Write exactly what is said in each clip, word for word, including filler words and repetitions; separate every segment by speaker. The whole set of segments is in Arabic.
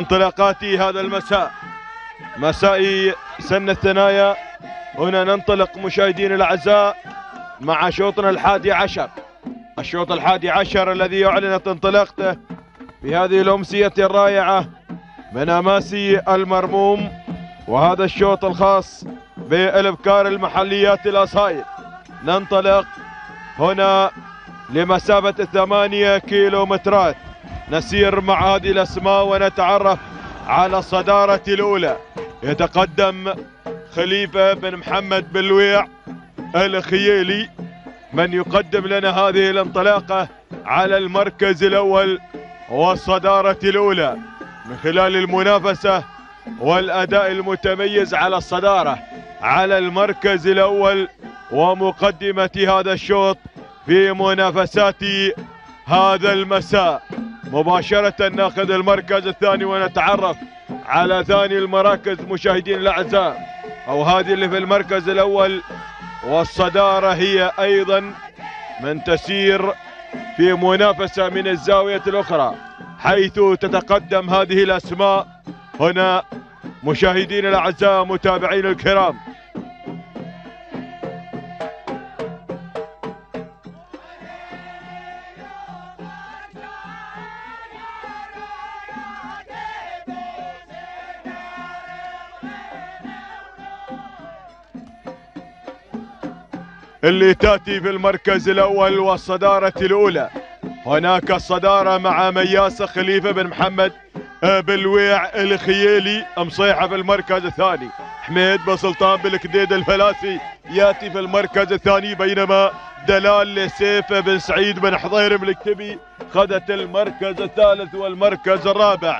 Speaker 1: انطلاقات هذا المساء، مساء سن الثنايا. هنا ننطلق مشاهدينا الاعزاء مع شوطنا الحادي عشر، الشوط الحادي عشر الذي اعلنت انطلاقته في هذه الامسيه الرائعه من اماسي المرموم، وهذا الشوط الخاص بالابكار المحليات الاصايل. ننطلق هنا لمسافه الثمانيه كيلومترات، نسير مع هذه الاسماء ونتعرف على الصداره الاولى. يتقدم خليفه بن محمد بن لويع الخيالي من يقدم لنا هذه الانطلاقه على المركز الاول والصداره الاولى من خلال المنافسه والاداء المتميز على الصداره على المركز الاول ومقدمه هذا الشوط في منافسات هذا المساء. مباشره ناخذ المركز الثاني ونتعرف على ثاني المراكز مشاهدين الاعزاء، او هذه اللي في المركز الاول، والصداره هي ايضا من تسير في منافسه من الزاويه الاخرى، حيث تتقدم هذه الاسماء هنا مشاهدين الاعزاء متابعين الكرام. اللي تاتي في المركز الاول والصداره الاولى، هناك الصداره مع مياسه خليفه بن محمد بن لويع الخيالي مصيحه في المركز الثاني. حميد بن سلطان بالكديد الفلاسي ياتي في المركز الثاني، بينما دلال لسيف بن سعيد بن حضير بالكتبي خذت المركز الثالث والمركز الرابع.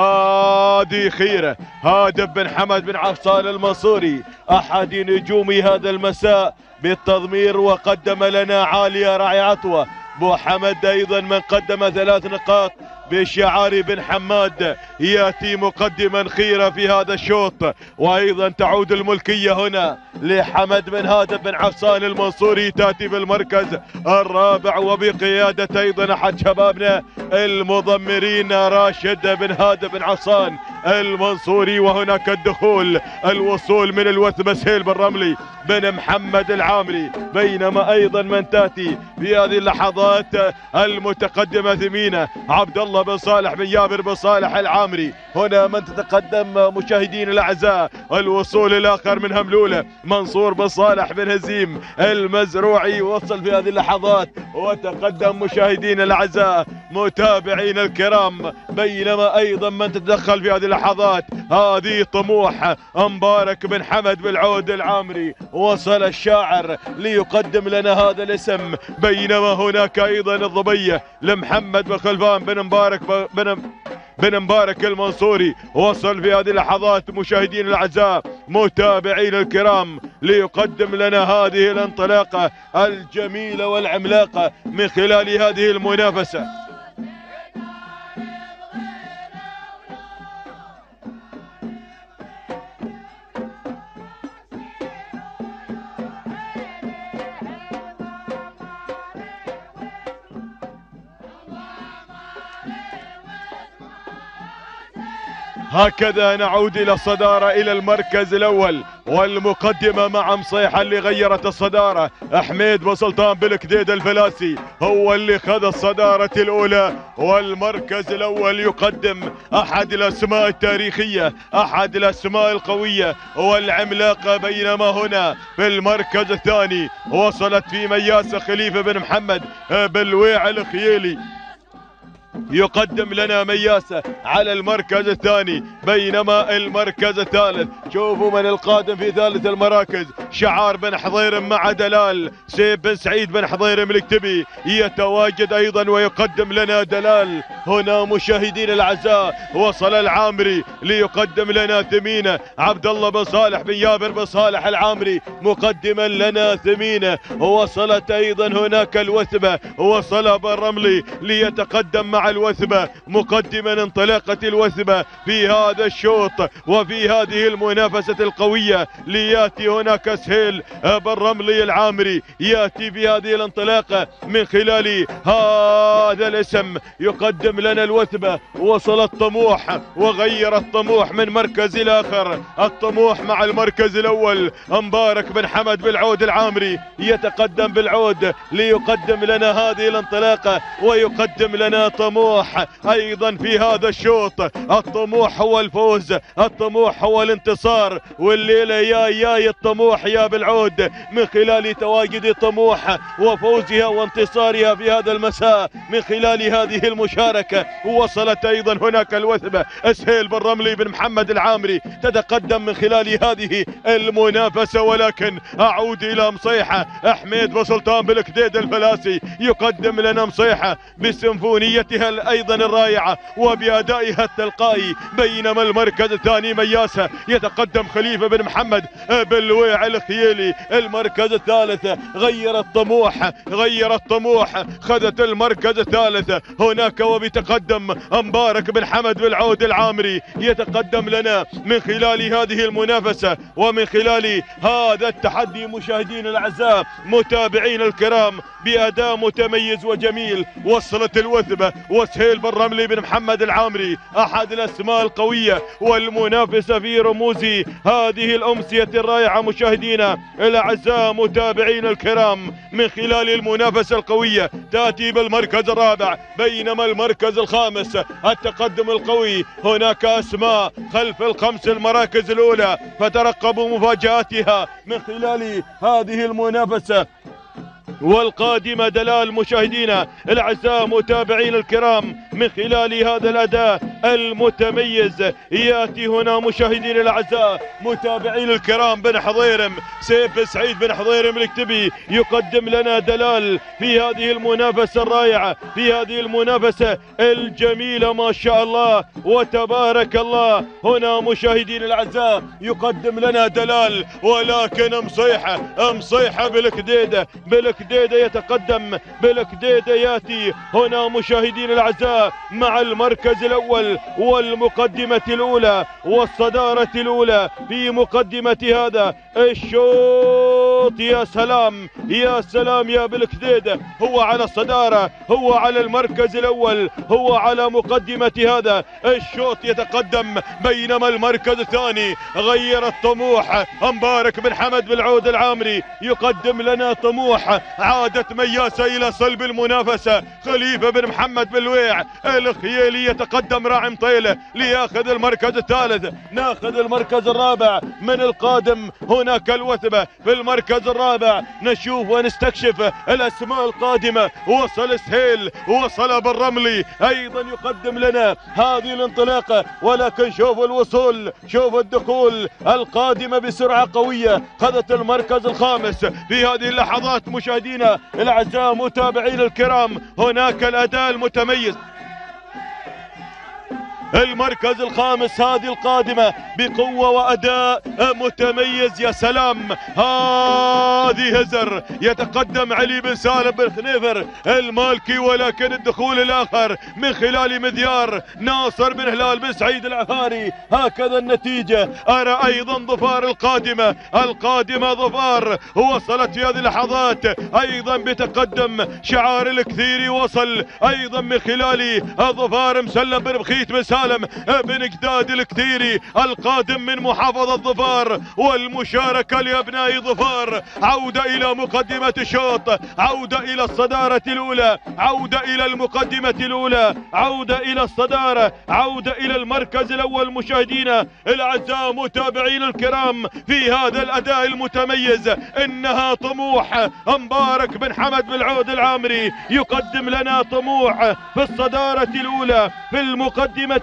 Speaker 1: هذه خيره هادب بن حمد بن عفصان المنصوري احد نجوم هذا المساء بالتضمير، وقدم لنا عاليه راعي عطوه. بو حمد ايضا من قدم ثلاث نقاط بشعار بن حماد ياتي مقدما خيره في هذا الشوط، وايضا تعود الملكيه هنا لحمد بن هادب بن عفصان المنصوري تاتي في المركز الرابع، وبقياده ايضا احد شبابنا المضمرين راشد بن هادب بن عفصان المنصوري. وهناك الدخول الوصول من الوثبه سهيل بن رملي بن محمد العامري، بينما ايضا من تاتي في هذه اللحظات المتقدمه ثمينه عبد الله بن صالح بن جابر بن صالح العامري. هنا من تتقدم مشاهدين الاعزاء الوصول الاخر من هملوله منصور بن صالح بن هزيم المزروعي، وصل في هذه اللحظات وتقدم مشاهدين الاعزاء متابعين الكرام. بينما ايضا من تتدخل في هذه اللحظات هذه طموح مبارك بن حمد بالعود العامري، وصل الشاعر ليقدم لنا هذا الاسم. بينما هناك ايضا الضبيه لمحمد بن خلفان بن مبارك بن بن مبارك المنصوري، وصل في هذه اللحظات مشاهدين الاعزاء متابعين الكرام ليقدم لنا هذه الانطلاقه الجميله والعملاقه من خلال هذه المنافسه. هكذا نعود الى الصدارة الى المركز الاول والمقدمة مع مصيحة اللي غيرت الصدارة. حميد بن سلطان بالكديد الفلاسي هو اللي خذ الصدارة الاولى، والمركز الاول يقدم احد الاسماء التاريخية احد الاسماء القوية والعملاقة. بينما هنا في المركز الثاني وصلت في مياسة خليفة بن محمد بن لويع الخيالي، يقدم لنا مياسة على المركز الثاني. بينما المركز الثالث شوفوا من القادم في ثالث المراكز، شعار بن حضير مع دلال سيف بن سعيد بن حضير الكتبي يتواجد ايضا ويقدم لنا دلال. هنا مشاهدين الاعزاء وصل العامري ليقدم لنا ثمينه عبد الله بن صالح بن جابر بن صالح العامري مقدما لنا ثمينه. وصلت ايضا هناك الوثبه، وصل بن رملي ليتقدم مع مع الوثبة مقدما انطلاقة الوثبة في هذا الشوط وفي هذه المنافسة القوية، لياتي هناك سهيل بالرملي العامري ياتي في هذه الانطلاقة من خلال هذا الاسم يقدم لنا الوثبة. وصل الطموح وغير الطموح من مركز الى اخر، الطموح مع المركز الاول مبارك بن حمد بالعود العامري يتقدم بالعود ليقدم لنا هذه الانطلاقة ويقدم لنا طموح ايضا في هذا الشوط. الطموح هو الفوز، الطموح هو الانتصار، والليلة يا يا الطموح يا بالعود من خلال تواجد طموح وفوزها وانتصارها في هذا المساء من خلال هذه المشاركة. وصلت ايضا هناك الوثبة سهيل بن رملي بن محمد العامري تتقدم من خلال هذه المنافسة، ولكن اعود الى مصيحة حميد بسلطان بالكديد الفلاسي يقدم لنا مصيحة بسيمفونيتها ايضا الرائعة وبأدائها التلقائي، بينما المركز الثاني مياسة يتقدم خليفة بن محمد بالويع الخيالي. المركز الثالث غير الطموح غير الطموح خذت المركز الثالث هناك وبتقدم مبارك بن حمد بالعود العامري يتقدم لنا من خلال هذه المنافسة ومن خلال هذا التحدي. مشاهدين الاعزاء متابعين الكرام بأداء متميز وجميل وصلت الوثبة وسهيل بن رملي بن محمد العامري احد الاسماء القوية والمنافسة في رموز هذه الامسية الرائعة. مشاهدينا الاعزاء متابعين الكرام من خلال المنافسة القوية تأتي بالمركز الرابع، بينما المركز الخامس التقدم القوي هناك اسماء خلف الخمس المراكز الاولى، فترقبوا مفاجآتها من خلال هذه المنافسة والقادمة دلال. مشاهدينا الاعزاء متابعين الكرام من خلال هذا الاداء المتميز ياتي هنا مشاهدين الاعزاء متابعين الكرام بن حضيرم سيف سعيد بن حضيرم الكتبي يقدم لنا دلال في هذه المنافسة الرائعة في هذه المنافسة الجميلة ما شاء الله وتبارك الله. هنا مشاهدين الاعزاء يقدم لنا دلال، ولكن مصيحة مصيحة بالكديدة بالكديدة يتقدم بالكديدة ياتي هنا مشاهدين الاعزاء مع المركز الاول والمقدمة الاولى والصدارة الاولى في مقدمة هذا الشوط. يا سلام يا سلام يا بالكديدة، هو على الصدارة هو على المركز الاول هو على مقدمة هذا الشوط يتقدم، بينما المركز الثاني غير الطموح مبارك بن حمد بالعود العامري يقدم لنا طموح. عادت مياسة الى صلب المنافسة، خليفة بن محمد بالويع الخيالي يتقدم راعي طيلة لياخذ المركز الثالث. ناخذ المركز الرابع من القادم هناك الوثبة في المركز الرابع، نشوف ونستكشف الاسماء القادمة. وصل سهيل وصل بالرملي ايضا يقدم لنا هذه الانطلاقة، ولكن شوف الوصول شوف الدخول القادمة بسرعة قوية، خذت المركز الخامس في هذه اللحظات. مشاهدينا الاعزاء متابعين الكرام هناك الاداء المتميز، المركز الخامس هذه القادمة بقوة وأداء متميز. يا سلام هذه هزر يتقدم علي بن سالم بن خنيفر المالكي، ولكن الدخول الآخر من خلال مذيار ناصر بن هلال بن سعيد العفاري. هكذا النتيجة. أرى أيضا ظفار القادمة القادمة ظفار وصلت في هذه اللحظات أيضا بتقدم شعار الكثيري، وصل أيضا من خلال ظفار مسلم بن بخيت بن سالم بن قداد الكثيري القادم من محافظة ظفار. والمشاركة لأبناء ظفار، عودة إلى مقدمة الشوط، عودة إلى الصدارة الأولى، عودة إلى المقدمة الأولى، عودة إلى الصدارة، عودة إلى المركز الأول. مشاهدينا الأعزاء متابعين الكرام في هذا الأداء المتميز إنها طموح مبارك بن حمد بالعود العامري يقدم لنا طموح في الصدارة الأولى في المقدمة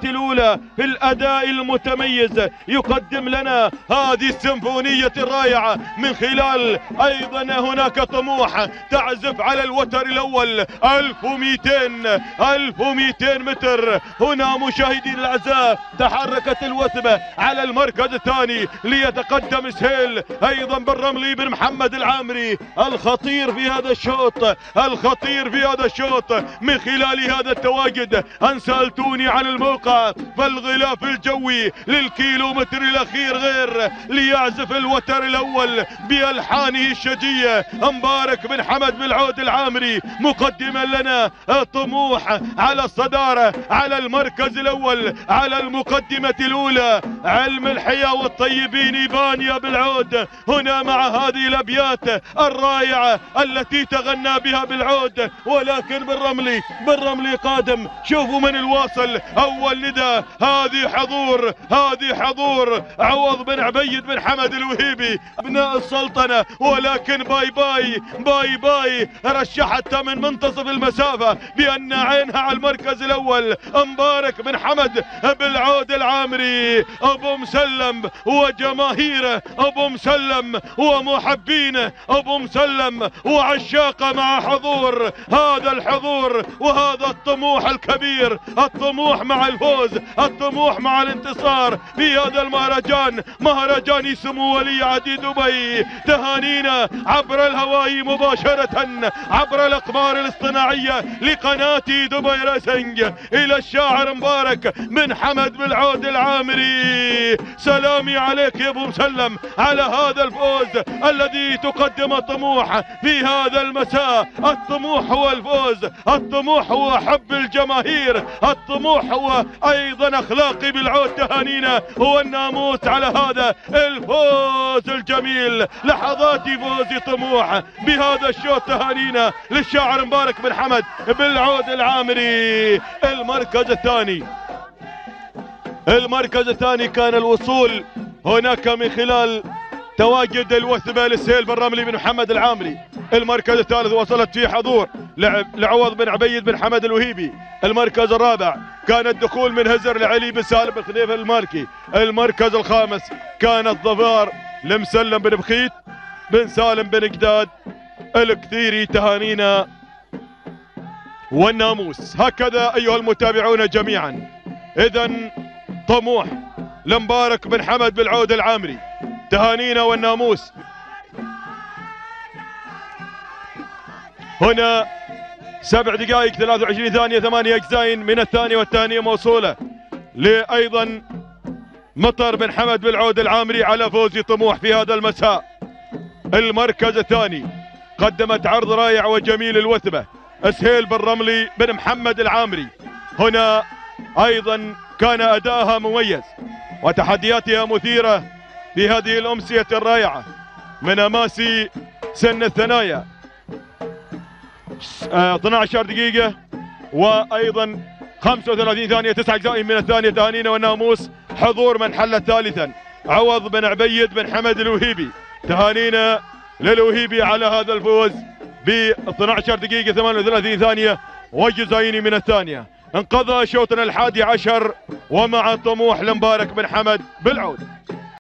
Speaker 1: الأولى في الأداء المتميز يقدم لنا هذه السيمفونية الرائعة من خلال أيضا هناك طموح تعزف على الوتر الأول ألف ومئتين ألف ومئتين متر. هنا مشاهدين الأعزاء تحركت الوثبة على المركز الثاني ليتقدم سهيل أيضا بالرملي بن محمد العامري الخطير في هذا الشوط الخطير في هذا الشوط. من خلال هذا التواجد أن سألتوني عن الموقع فالغلاف الجوي للكيلومتر الأخير غير ليعزف الوتر الأول بألحانه الشجية مبارك بن حمد بالعود العامري مقدما لنا طموح على الصدارة على المركز الأول على المقدمة الأولى. علم الحياة والطيبين إيبانيا بالعود هنا مع هذه الأبيات الرائعة التي تغنى بها بالعود ولكن بالرملي بالرملي قادم. شوفوا من الواصل أول ندى هذه حضور هذه حضور عوض بن عبيد بن حمد الوهيبي ابناء السلطنة ولكن باي باي باي باي رشحت من منتصف المسافة بأن عينها على المركز الأول مبارك بن حمد بالعود العامري. أبو مسلم وجماهيره أبو مسلم ومحبينه أبو مسلم وعشاقه مع حضور هذا الحضور وهذا الطموح الكبير الطموح مع الفوز الطموح مع الانتصار في هذا المهرجان مهرجان سمو ولي عهد دبي. تهانينا عبر الهواء مباشرة عبر الأقمار الاصطناعية لقناة دبي ريسنج إلى الشاعر مبارك بن حمد بالعود العامري. سلامي عليك يا أبو مسلم على هذا الفوز الذي تقدم طموح في هذا المساء. الطموح هو الفوز الطموح هو حب الجماهير الطموح هو أيضا أخلاقي بالعود. تهانينا هو الناموس على هذا الفوز الجميل لحظات فوز طموح بهذا الشوط. تهانينا للشاعر مبارك بن حمد بالعود العامري. المركز الثاني المركز الثاني كان الوصول هناك من خلال تواجد الوثبة لسهيل بن رملي بن محمد العامري. المركز الثالث وصلت فيه حضور لعوض بن عبيد بن حمد الوهيبي. المركز الرابع كان الدخول من هزر لعلي بن سالم بن خليفة المالكي. المركز الخامس كان الظفار لمسلم بن بخيت بن سالم بن قداد الكثيري. تهانينا والناموس. هكذا أيها المتابعون جميعا إذا طموح لمبارك بن حمد بالعود العامري. تهانينا والناموس. هنا سبع دقائق ثلاث وعشرين ثانية ثمانية أجزاء من الثانية والثانية موصولة لأيضا مطر بن حمد بالعود العامري على فوز طموح في هذا المساء. المركز الثاني قدمت عرض رائع وجميل الوثبة سهيل بن رملي بن محمد العامري. هنا أيضا كان أداءها مميز وتحدياتها مثيرة في هذه الأمسية الرائعة من أماسي سن الثنايا. اثنتي عشرة دقيقة وأيضا خمسة وثلاثين ثانية تسع أجزاء من الثانية. تهانينا والناموس. حضور من حل ثالثا عوض بن عبيد بن حمد الوهيبي. تهانينا للوهيبي على هذا الفوز ب اثنتي عشرة دقيقة ثمانية وثلاثين ثانية وجزئين من الثانية. انقضى شوطنا الحادي عشر ومع طموح لمبارك بن حمد بالعود.